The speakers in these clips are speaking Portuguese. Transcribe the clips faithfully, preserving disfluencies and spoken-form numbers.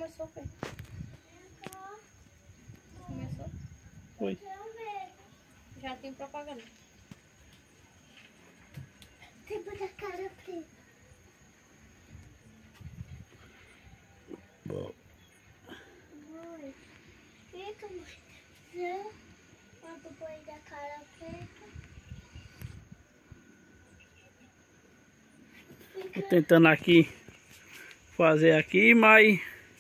começou, foi? Começou? Foi. Já tem propaganda. Tem muita cara preta. Bom. Mãe, fica você quando põe da cara preta. Tô tentando aqui fazer aqui, mas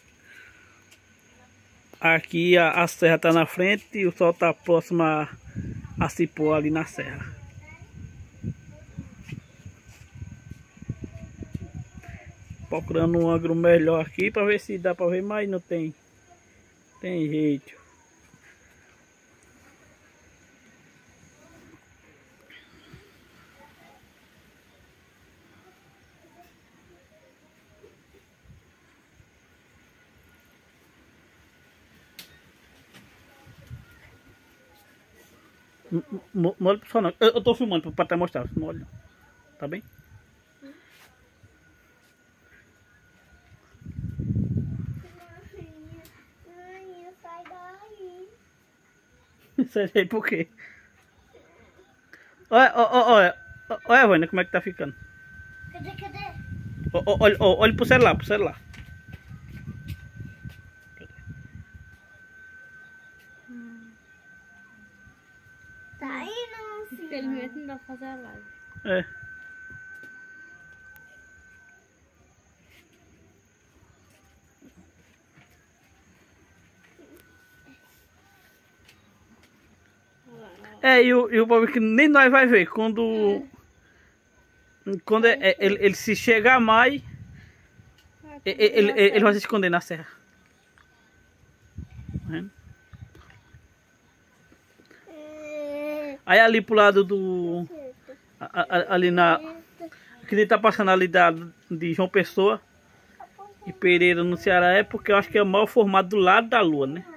aqui a, a serra tá na frente e o sol tá próximo a, a se pôr ali na serra. Procurando um ângulo melhor aqui para ver se dá para ver, mas não tem tem jeito. Não olha pro sol não. Eu, eu tô filmando para até mostrar, não olha não. Tá bem? Mãe, sai daí. Sai daí por quê? Olha, olha, olha, olha, Vânia, como é que tá ficando. Cadê, cadê? Ó, ó, Olha, ó, olha pro celular, pro celular. Tá indo, filho. Infelizmente não dá pra fazer a live. É. É, e o, e o povo que nem nós vai ver quando. Quando é, é, ele, ele se chegar mais, ele, ele, ele vai se esconder na serra. Tá vendo? Aí ali pro lado do. a- a- Ali na. Que ele tá passando ali da, de João Pessoa e Pereira no Ceará é porque eu acho que é o maior formado do lado da lua, né?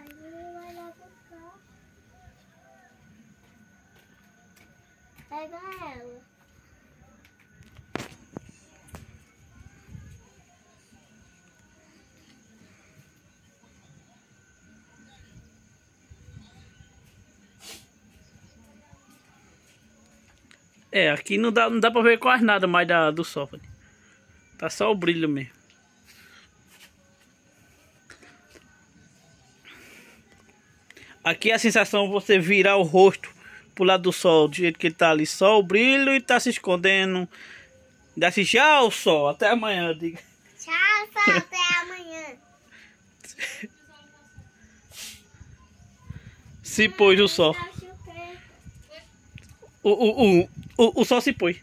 Pega ela. É, aqui não dá, não dá pra ver quase nada mais da, do sol. Tá só o brilho mesmo. Aqui a sensação é você virar o rosto pro lado do sol, do jeito que ele tá ali, só o brilho e tá se escondendo. Dá assim, tchau, sol, até amanhã, diga. Tchau, só até amanhã. Se pôs o sol. O, o, o, o, o sol se pôs.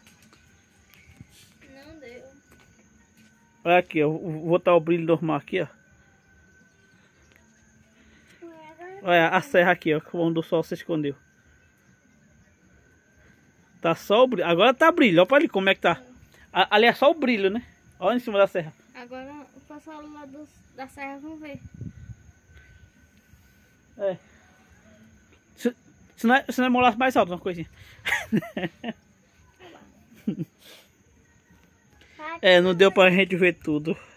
Não deu. Olha aqui, ó, vou botar o brilho normal aqui, ó. Olha a serra aqui, ó, onde o sol se escondeu. Tá só o brilho. Agora tá brilho, olha ali como é que tá. A, ali é só o brilho, né? Olha em cima da serra. Agora o pessoal lá do, da serra vão ver. É. Se, se, não, é, se não é molasse mais alto, uma coisinha. É, não deu pra gente ver tudo.